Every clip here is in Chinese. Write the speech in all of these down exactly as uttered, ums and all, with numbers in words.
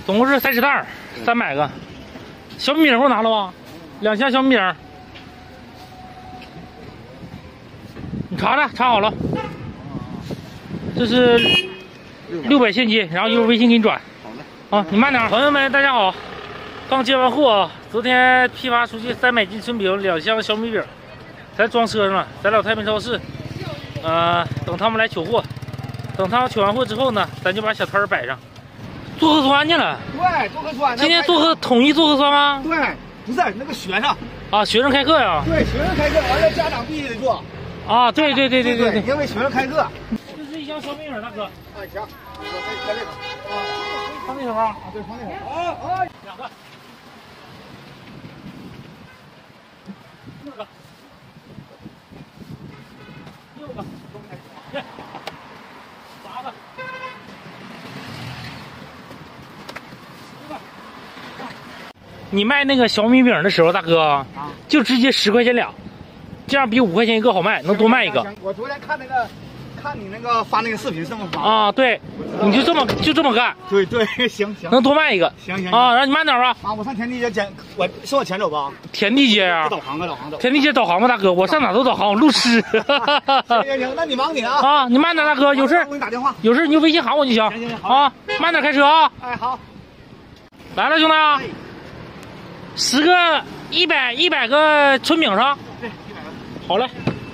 总共是三十袋，三百个。小米饼给我拿了吧？两箱小米饼。你查查，查好了。这是六百现金，然后一会儿微信给你转。 好的。 啊，你慢点。朋友们，大家好，刚接完货啊，昨天批发出去三百斤春饼，两箱小米饼，咱装车上了，咱老太平超市。呃，等他们来取货，等他们取完货之后呢，咱就把小摊儿摆上。做核酸去了。 对，做核酸。 今天做核统一做核酸吗？ 对，不是那个学生。 啊，学生开课呀。 对，学生开课，完了家长必须得做。 啊，对对对对对对， 因为学生开课。 这是一箱小米饼，大哥。 哎，行，我可以搁这个。 啊，放那头啊？ 对，放那头。啊啊， 两个。四个。六个。耶。八个。你卖那个小米饼的时候，大哥，啊、就直接十块钱俩，这样比五块钱一个好卖，能多卖一个。 我昨天看那个，看你那个发那个视频这么发啊，对，你就这么就这么干。 对对，行行， 能多卖一个。 行行啊，让你慢点吧。 啊，我上田地街捡，我是往前走吧？ 田地街啊？ 导航啊，导航走。 田地街导航吧，大哥，我上哪都导航，我路痴。 行行行，那你忙你啊。 啊，你慢点，大哥，有事我给你打电话。 有事你就微信喊我就行。 行行行，好啊，慢点开车啊。 哎，好。 来了，兄弟。十个一百一百个春饼上， 对，一百个。 好嘞。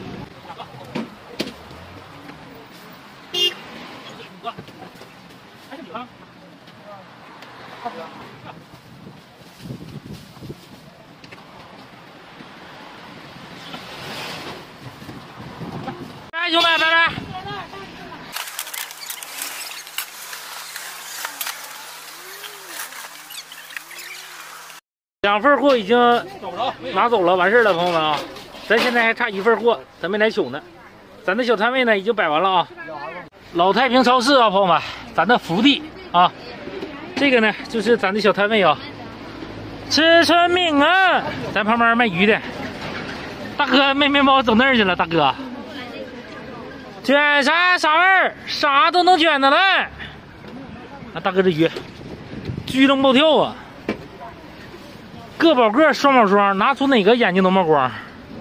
拜，兄弟，拜拜。两份货已经拿走了，完事儿了，朋友们啊，咱现在还差一份货，咱没来取呢。咱的小摊位呢已经摆完了啊。老太平超市啊，朋友们，咱的福地啊，这个呢就是咱的小摊位啊。吃春饼啊，咱旁边卖鱼的，大哥卖面包走那儿去了，大哥。卷啥啥味儿，啥都能卷的来。啊，大哥这鱼，居能暴跳啊！个保个，双保双，拿出哪个眼睛都冒光。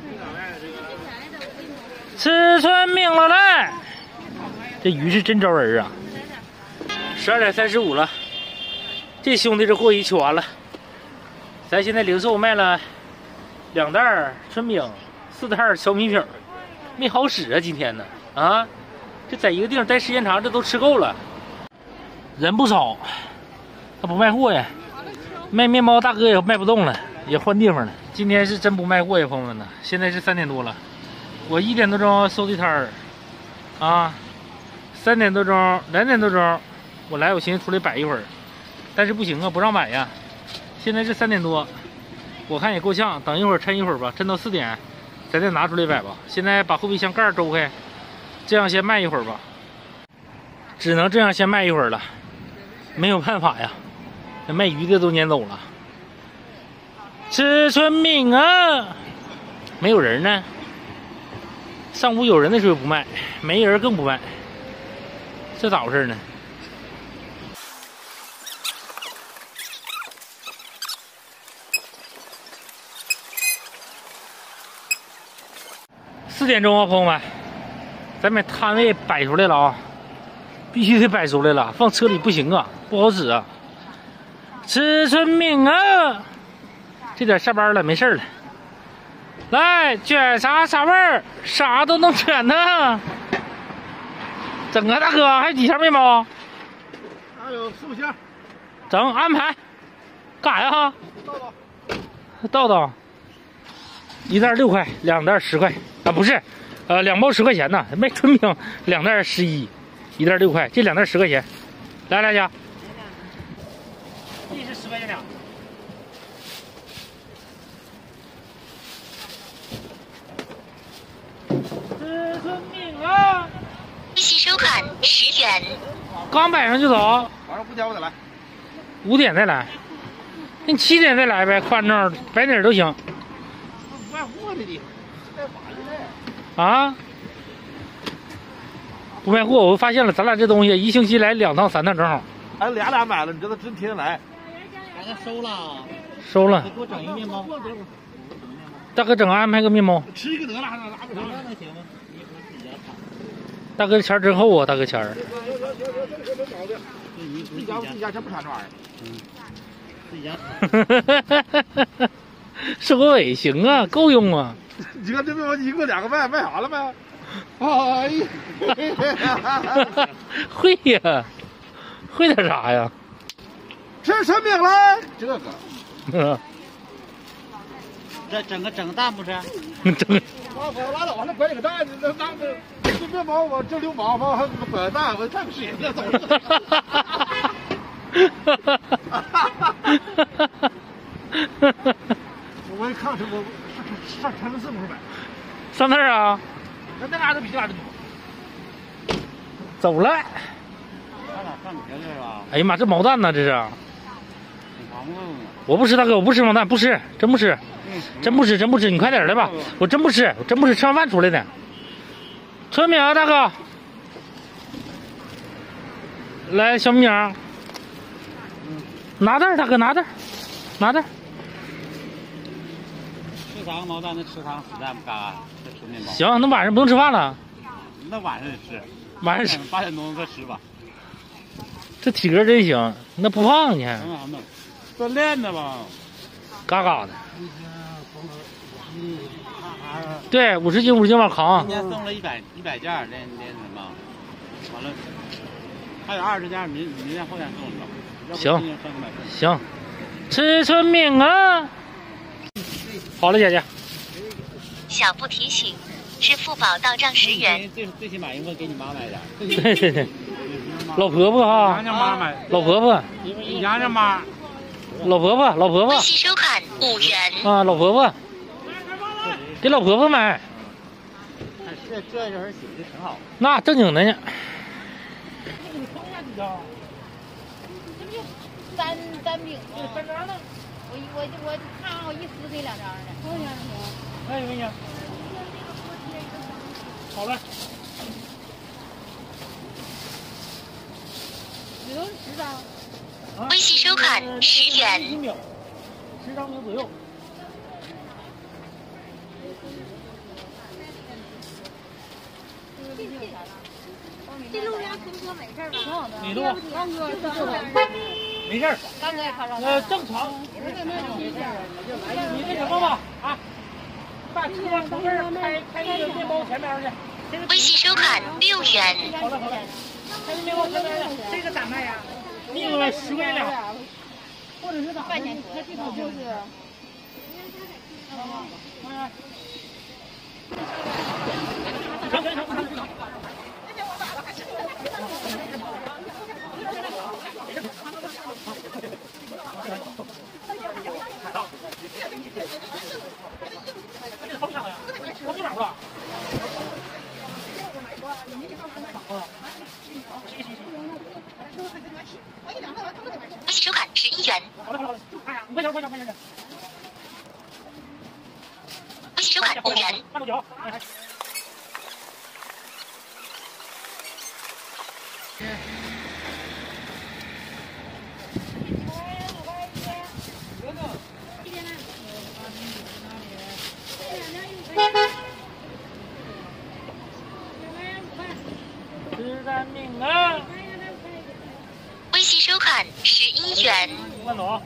吃春饼了来，这鱼是真招人啊！十二点三十五了，这兄弟这货已取完了。咱现在零售卖了两袋春饼，四袋小米饼，没好使啊！今天呢，啊，这在一个地方待时间长，这都吃够了。人不少，他不卖货呀。卖面包大哥也卖不动了，也换地方了。今天是真不卖货呀，朋友们呢。现在是三点多了，我一点多钟收的摊儿，啊，三点多钟、两点多钟，我来，我寻思出来摆一会儿，但是不行啊，不让摆呀。现在是三点多，我看也够呛，等一会儿抻一会儿吧，抻到四点，咱再拿出来摆吧。现在把后备箱盖周开，这样先卖一会儿吧，只能这样先卖一会儿了，没有办法呀。那卖鱼的都撵走了，吃春饼啊，没有人呢。上午有人的时候不卖，没人更不卖，这咋回事呢？四点钟啊，朋友们，咱把摊位摆出来了啊，必须得摆出来了，放车里不行啊，不好使啊。吃春饼啊，这点下班了，没事了。来卷啥啥味儿，啥都能卷呢。整啊，大哥，还有几箱面包？ 还有四五箱。 整安排。干啥呀？ 倒倒。 倒倒。一袋六块，两袋十块啊，不是，呃，两包十块钱呢。卖春饼两袋十一，一袋六块，这两袋十块钱。来来家。这是十块钱俩。吃春饼啊！ 利息收款十元。 刚摆上就走。 晚上五点我再来。 五点再来。那你七点再来呗，宽正摆哪儿都行。 不卖货的地方，卖完了。 啊？不卖货，我发现了，咱俩这东西一星期来两趟三趟正好。 还俩俩买了，你知道真天天来。 把它收了， 收了。 给我整一个面包。 大哥，整安排个面包。 吃一个得了，还拿不成？ 那行吗？ 大哥钱真厚啊，大哥钱儿。 自己家自己家真不馋这玩意儿。 嗯，自己家。 收个尾行啊，够用啊。 你看这面包一个两个卖，卖啥了没？哎呀， 会呀，会点啥呀？ 吃什么来？这个。 嗯。 这整个整蛋不是？ 整个。 我我拉倒了，拐你个蛋，那那个这面包我这流氓吧，还拐个蛋，我太不是人了，走了。我一看这我上上城市不是买。 上那儿啊？ 那那嘎达比这嘎达多。 走了。 他俩上你这是吧？ 哎呀妈，这毛蛋呢？这是？我不吃，大哥，我不吃毛蛋，不吃，真不吃，真不吃，真不吃。你快点来吧，我真不吃，我真不吃，吃完饭出来的。春明啊，大哥，来，小明，拿袋儿，大哥，拿袋儿，拿袋儿。 吃啥个毛蛋？那吃汤实在不嘎嘎，再吃面包。 行，那晚上不用吃饭了。 那晚上吃， 晚上吃， 八点钟再吃吧。 这体格真行，那不胖你还？ 干啥呢？锻炼的吧， 嘎嘎的。对，五十斤五十斤往扛。 今天送了一百一百件，那那什么，完了还有二十件，明明天后天送去。 行行，吃春饼啊！好了，姐姐。 小布提醒：支付宝到账十元。 最最起码应该给你妈买点。 对对对，老婆婆哈。 娘家妈买。 老婆婆。 娘家妈。 老婆婆，老婆婆。 微信收款五元。 啊，老婆婆。给老婆婆买。 这这人写的挺好。 那正经的呢。 单单饼啊！我我我看好一撕给两张的，多少钱行？ 哎，美女。好嘞。 这都是十张。 微信收款十元。 一秒，十张秒左右。 这路上停车没事吧？挺好的。 你路？ 刚哥， 没事儿。 刚哥也看上。 呃，正常。你那什么吧，啊，把车从这儿开开那个面包前面去。 微信收款六元。 好了好了，开那面包前面去。这个咋卖呀？那个十块钱俩，或者是咋？ 半钱，他这头就是。 成成成成成。 微信收款十一元。 好了好了好了，就看呀，五块钱五块钱五块钱。 微信收款五元。 慢走脚。吃蛋饼啊！ 微信收款十一元。 慢走。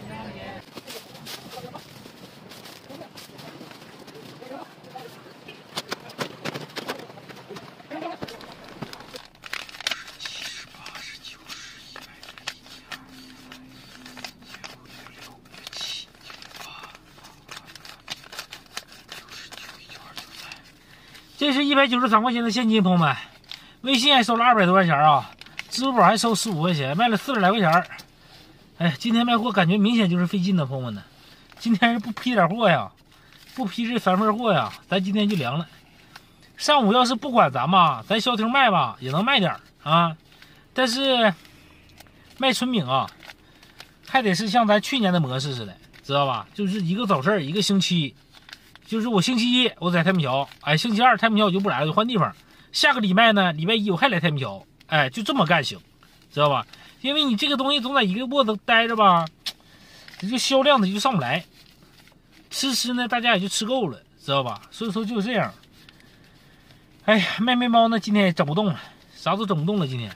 这是一百九十三块钱的现金，朋友们，微信还收了二百多块钱啊，支付宝还收十五块钱，卖了四十来块钱。哎，今天卖货感觉明显就是费劲的，朋友们呢。今天是不批点货呀，不批这三份货呀，咱今天就凉了。上午要是不管咱吧，咱消停卖吧，也能卖点啊。但是卖春饼啊，还得是像咱去年的模式似的，知道吧？就是一个早市一个星期。就是我星期一我在太平桥，哎，星期二太平桥我就不来了，就换地方。下个礼拜呢，礼拜一我还来太平桥，哎，就这么干行，知道吧？ 因为你这个东西总在一个窝子待着吧，这就销量的就上不来。吃吃呢，大家也就吃够了，知道吧？所以说就是这样。哎呀，卖面包呢，今天也整不动了，啥都整不动了。今天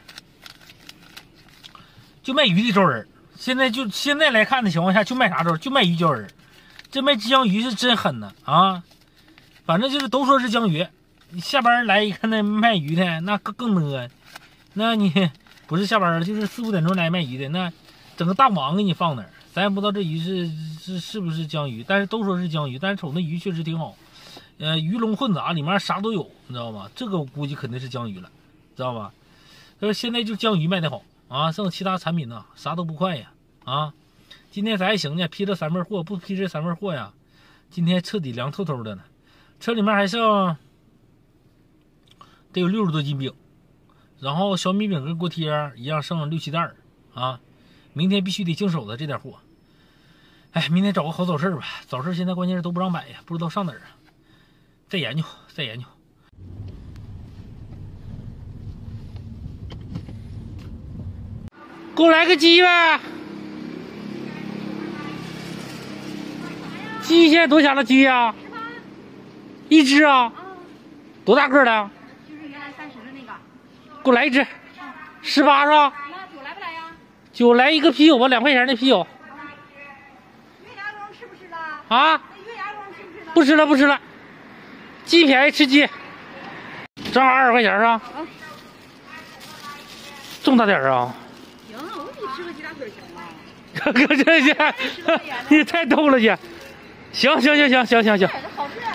就卖鱼的招人，现在就现在来看的情况下，就卖啥招？就卖鱼招人。这卖江鱼是真狠呐啊！反正就是都说是江鱼，你下班来一看那卖鱼的，那更更呢。那你不是下班了，就是四五点钟来卖鱼的，那整个大网给你放那儿，咱也不知道这鱼是是是不是江鱼，但是都说是江鱼，但是瞅那鱼确实挺好。呃，鱼龙混杂，里面啥都有，你知道吗？这个我估计肯定是江鱼了，知道吧？所以现在就江鱼卖的好啊，剩其他产品呢，啥都不快呀啊！今天咱还行呢，批了三份货，不批这三份货呀，今天彻底凉透透的呢。车里面还剩得有六十多斤饼，然后小米饼跟锅贴一样剩六七袋啊，明天必须得经手的这点货。哎，明天找个好早市吧，早市现在关键是都不让摆呀，不知道上哪儿啊。再研究，再研究。给我来个鸡呗！鸡现在多少钱了？鸡呀、啊？一只啊？多大个的？ 就是原来三十的那个。 给我来一只，十八是吧？ 那酒来不来呀？ 酒来一个啤酒吧，两块钱的啤酒。 月牙膏吃不吃了？ 啊？ 月牙膏吃不吃了？ 不吃了，不吃了。鸡便宜，吃鸡。正好二十块钱是吧？ 啊。 这么大点啊？ 行，我给你吃个鸡大腿行吗？ 哥哥，这这，你太逗了，姐。行行行行行行行。 好吃。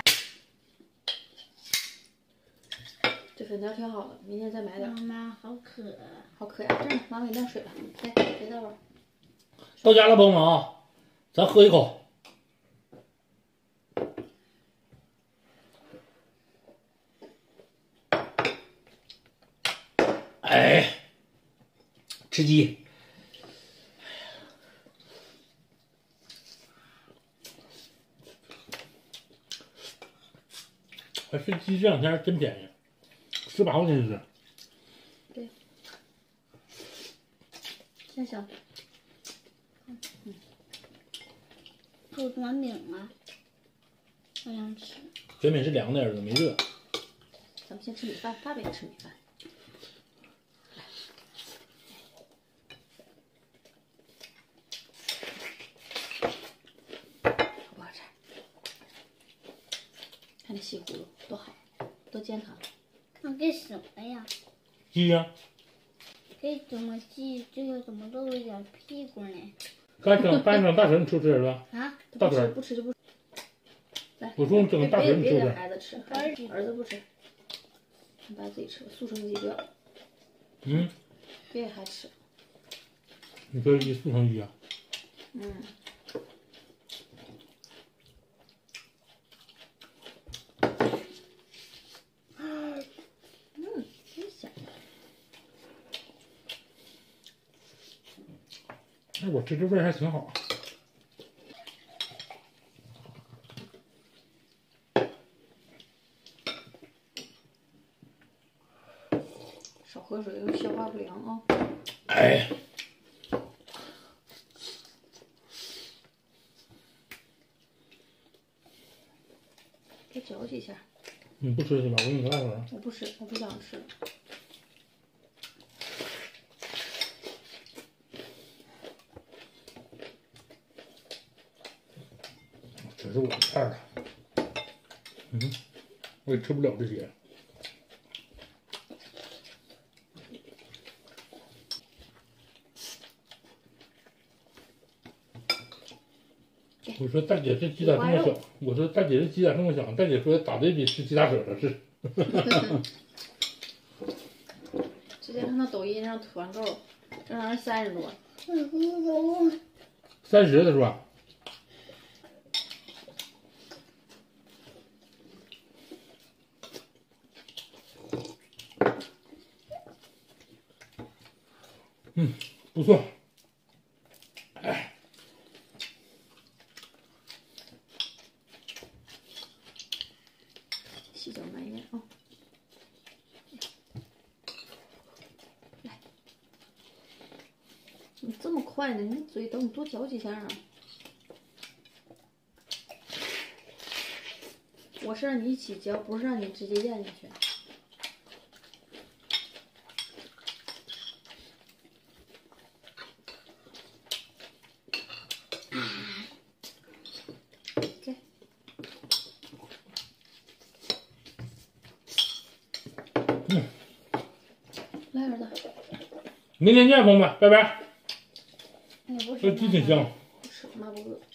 这粉条挺好的，明天再买点。 妈妈好渴， 好渴呀！这妈给你晾水了，来，别在玩。 到家了，朋友们啊，咱喝一口。哎，吃鸡。哎，这鸡这两天真便宜，十八块钱一只。 对，香香。 嗯，这有短饼啊，好想吃。 卷饼是凉的，儿子没热。 咱们先吃米饭，爸爸也吃米饭。好不好吃？看那西葫芦多好，多健康。 那给什么呀？ 鸡呀、啊。 给怎么鸡？这个怎么都有点屁股呢？ 干整干整大绳，你吃不吃儿子？ 啊？ 大腿不吃就不吃。来， 我说整大别绳，你吃不吃？ 别让孩子吃，儿子儿子不吃，你爸自己吃，速成鸡脚。 嗯。 别给孩子吃。 你说一速成鸡啊？ 嗯。嗯，真香。 哎，我吃这味儿还挺好。 少喝水，消化不良啊。 哎。 再嚼几下。 你不吃去吧？我给你个大会儿。 我不吃，我不想吃。 这是我的菜了。嗯，我也吃不了这些。我说大姐这鸡咋这么小？我说大姐这鸡咋这么小？大姐说咋的比吃鸡大腿合适。 之前看到抖音上团购，这玩意儿三十多。 三十的是吧？嗯，不错。哎。 细嚼慢咽啊。来。 快呢，你嘴等你多嚼几下啊。我是让你一起嚼，不是让你直接咽进去。给。 嗯。 来，儿子。 明天见，朋友们，拜拜。 哎，我这鸡挺香。 不吃，妈不饿。